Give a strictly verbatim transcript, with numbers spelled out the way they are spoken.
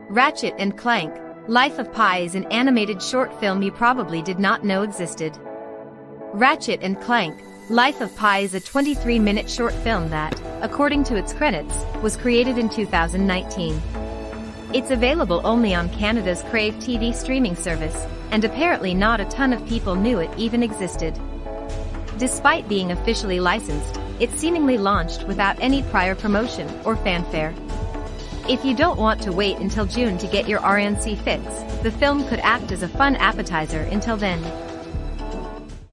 Ratchet and Clank, Life of Pi is an animated short film you probably did not know existed. Ratchet and Clank, Life of Pi is a twenty-three minute short film that, according to its credits, was created in two thousand nineteen. It's available only on Canada's Crave T V streaming service, and apparently not a ton of people knew it even existed. Despite being officially licensed, it seemingly launched without any prior promotion or fanfare. If you don't want to wait until June to get your R N C fix, the film could act as a fun appetizer until then.